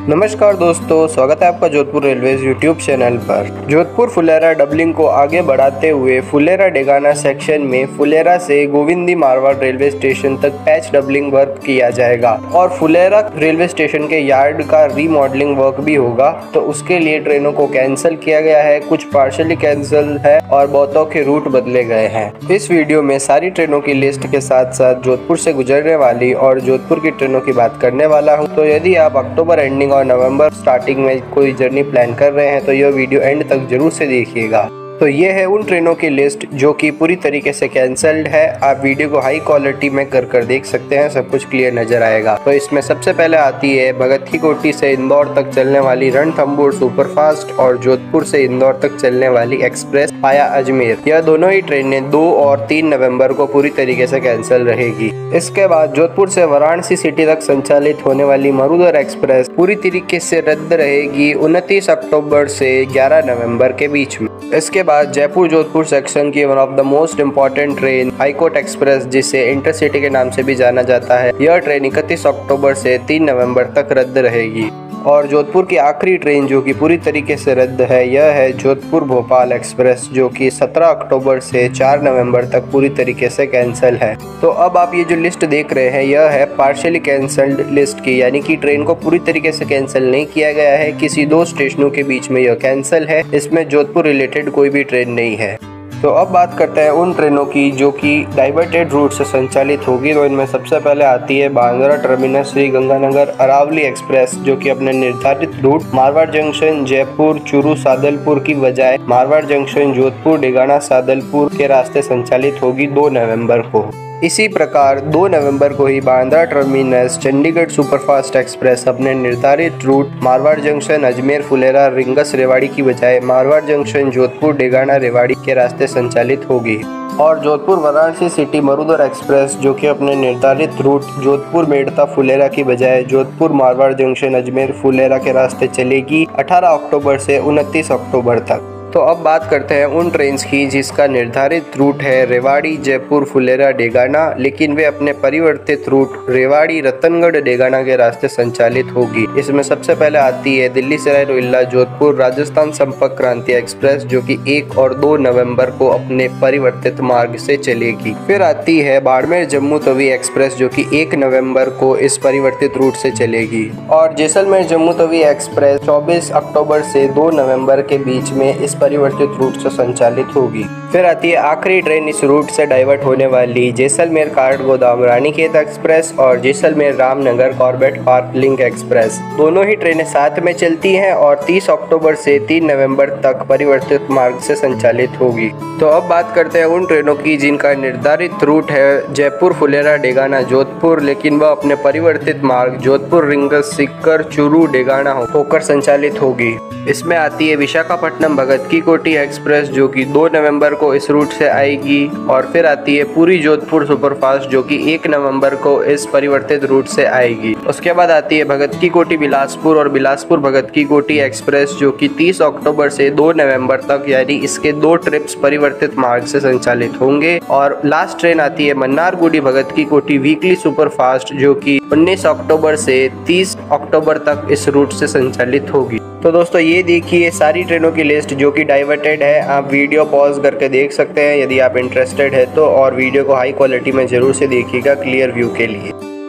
नमस्कार दोस्तों, स्वागत है आपका जोधपुर रेलवेज यूट्यूब चैनल पर। जोधपुर फुलेरा डबलिंग को आगे बढ़ाते हुए फुलेरा डेगाना सेक्शन में फुलेरा से गोविंदी मारवाड़ रेलवे स्टेशन तक पैच डबलिंग वर्क किया जाएगा और फुलेरा रेलवे स्टेशन के यार्ड का रीमॉडलिंग वर्क भी होगा। तो उसके लिए ट्रेनों को कैंसिल किया गया है, कुछ पार्शियली कैंसिल है और बहुतों के रूट बदले गए हैं। इस वीडियो में सारी ट्रेनों की लिस्ट के साथ साथ जोधपुर से गुजरने वाली और जोधपुर की ट्रेनों की बात करने वाला हूँ। तो यदि आप अक्टूबर एंडिंग और नवंबर स्टार्टिंग में कोई जर्नी प्लान कर रहे हैं तो यह वीडियो एंड तक जरूर से देखिएगा। तो ये है उन ट्रेनों की लिस्ट जो कि पूरी तरीके से कैंसल्ड है। आप वीडियो को हाई क्वालिटी में कर देख सकते हैं, सब कुछ क्लियर नजर आएगा। तो इसमें सबसे पहले आती है भगत की कोठी से इंदौर तक चलने वाली रणथंबोर सुपरफास्ट और जोधपुर से इंदौर तक चलने वाली एक्सप्रेस वाया अजमेर। यह दोनों ही ट्रेनें 2 और 3 नवंबर को पूरी तरीके से कैंसिल रहेगी। इसके बाद जोधपुर से वाराणसी सिटी तक संचालित होने वाली मरुधर एक्सप्रेस पूरी तरीके से रद्द रहेगी 29 अक्टूबर से 11 नवंबर के बीच में। इसके बाद जयपुर जोधपुर सेक्शन की one of the most important train high court express, जिसे इंटरसिटी के नाम से भी जाना जाता है, यह ट्रेन 31 अक्टूबर से 3 नवंबर तक रद्द रहेगी। और जोधपुर की आखिरी ट्रेन जो कि पूरी तरीके से रद्द है, यह है जोधपुर भोपाल एक्सप्रेस, जो कि 17 अक्टूबर से 4 नवंबर तक पूरी तरीके से कैंसिल है। तो अब आप ये जो लिस्ट देख रहे हैं, यह है पार्शियली कैंसल्ड लिस्ट की, यानी कि ट्रेन को पूरी तरीके से कैंसिल नहीं किया गया है, किसी 2 स्टेशनों के बीच में यह कैंसिल है। इसमें जोधपुर रिलेटेड कोई भी ट्रेन नहीं है। तो अब बात करते हैं उन ट्रेनों की जो कि डाइवर्टेड रूट से संचालित होगी। तो इनमें सबसे पहले आती है बांद्रा टर्मिनस श्री गंगानगर अरावली एक्सप्रेस, जो कि अपने निर्धारित रूट मारवाड़ जंक्शन जयपुर चूरू सादलपुर की बजाय मारवाड़ जंक्शन जोधपुर डेगाना सादलपुर के रास्ते संचालित होगी 2 नवंबर को। इसी प्रकार 2 नवंबर को ही Bandra terminus Chandigarh superfast express अपने निर्धारित रूट मारवाड़ जंक्शन अजमेर फुलेरा रिंगस रेवाड़ी की बजाय मारवाड़ जंक्शन जोधपुर डेगाना रेवाड़ी के रास्ते संचालित होगी। और जोधपुर वाराणसी सिटी मरुधर एक्सप्रेस, जो कि अपने निर्धारित रूट जोधपुर मेड़ता फुलेरा की बजाय जोधपुर मारवाड़ जंक्शन अजमेर फुलेरा के रास्ते चलेगी 18 अक्टूबर से 29 अक्टूबर तक। तो अब बात करते हैं उन ट्रेन्स की जिसका निर्धारित रूट है रेवाड़ी जयपुर फुलेरा डेगाना, लेकिन वे अपने परिवर्तित रूट रेवाड़ी रतनगढ़ डेगाना के रास्ते संचालित होगी। इसमें सबसे पहले आती है दिल्ली सराय रोहिल्ला जोधपुर राजस्थान संपर्क क्रांति एक्सप्रेस, जो कि 1 और 2 नवंबर को अपने परिवर्तित मार्ग से चलेगी। फिर आती है बाड़मेर जम्मू तवी एक्सप्रेस, जो कि 1 नवंबर को इस परिवर्तित रूट से चलेगी। और जैसलमेर जम्मू तवी एक्सप्रेस 24 अक्टूबर से 2 नवंबर के बीच में इस परिवर्तित रूट से संचालित होगी। फिर आती है आखिरी ट्रेन इस रूट से डाइवर्ट होने वाली जैसलमेर कार्ड गोदाम रानीखेत एक्सप्रेस और Jaisalmer Ramnagar Corbett park link express. दोनों ही ट्रेनें साथ में चलती हैं और 30 अक्टूबर से 3 नवंबर तक परिवर्तित मार्ग से संचालित होगी। तो अब बात करते हैं उन ट्रेनों की जिनका निर्धारित रूट है जयपुर फुलेरा डेगाना जोधपुर, लेकिन वह अपने परिवर्तित मार्ग जोधपुर रिंगस सीकर चूरू डेगाना होकर संचालित होगी। इसमें आती है विशाखापट्टनम भगत की कोठी एक्सप्रेस, जो कि 2 नवंबर को इस रूट से आएगी। और फिर आती है पूरी जोधपुर सुपरफास्ट, जो कि 1 नवंबर को इस परिवर्तित रूट से आएगी। उसके बाद आती है भगत की कोठी बिलासपुर और बिलासपुर भगत की कोठी एक्सप्रेस, जो कि 30 अक्टूबर से 2 नवंबर तक, यानी इसके 2 ट्रिप्स परिवर्तित मार्ग से संचालित होंगे। और लास्ट ट्रेन आती है मन्नारगुडी भगत की कोठी वीकली सुपरफास्ट, जो कि 19 अक्टूबर से 30 अक्टूबर तक इस रूट से संचालित होगी। तो दोस्तों ये देखिए सारी ट्रेनों की लिस्ट जो कि डाइवर्टेड है। आप वीडियो पॉज करके देख सकते हैं यदि आप इंटरेस्टेड है तो, और वीडियो को हाई क्वालिटी में जरूर से देखिएगा क्लियर व्यू के लिए।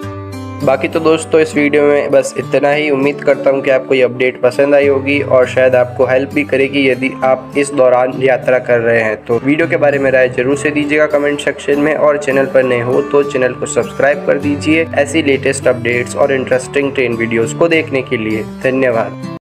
बाकी तो दोस्तों इस वीडियो में बस इतना ही। उम्मीद करता हूँ कि आपको ये अपडेट पसंद आई होगी और शायद आपको हेल्प भी करेगी यदि आप इस दौरान यात्रा कर रहे हैं। तो वीडियो के बारे में राय जरूर से दीजिएगा कमेंट सेक्शन में, और चैनल पर नए हो तो चैनल को सब्सक्राइब कर दीजिए ऐसी लेटेस्ट अपडेट्स और इंटरेस्टिंग ट्रेन वीडियोस को देखने के लिए। धन्यवाद।